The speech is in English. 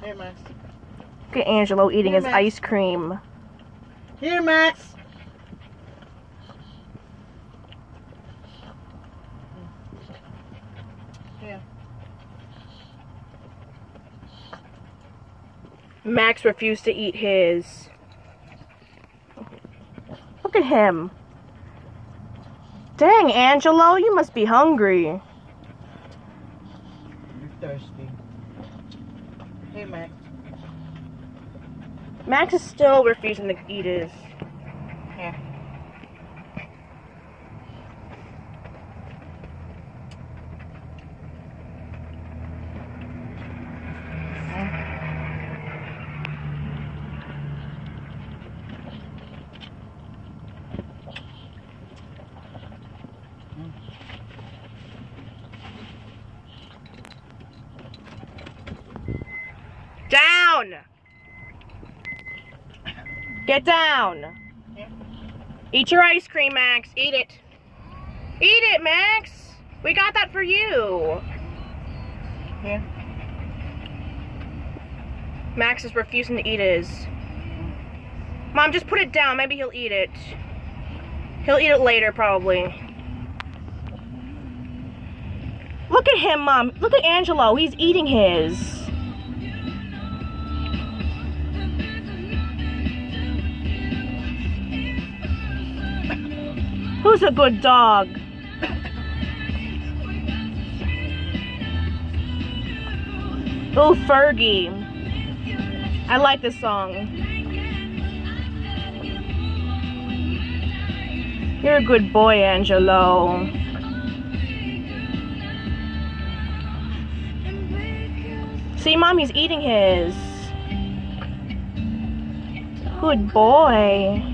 Here, Max. Look at Angelo eating Here, his Max. ice cream. Here, Max. Here. Max refused to eat his. Look at him. Dang, Angelo, you must be hungry. You're thirsty. Hey, Max. Max is still refusing to eat his. Here. Down! Get down! Here. Eat your ice cream, Max. Eat it. Eat it, Max! We got that for you. Here. Max is refusing to eat his. Mom, just put it down. Maybe he'll eat it. He'll eat it later, probably. Look at him, Mom. Look at Angelo. He's eating his. Who's a good dog? Oh, Fergie. I like this song. You're a good boy, Angelo. See, Mom, he's eating his. Good boy.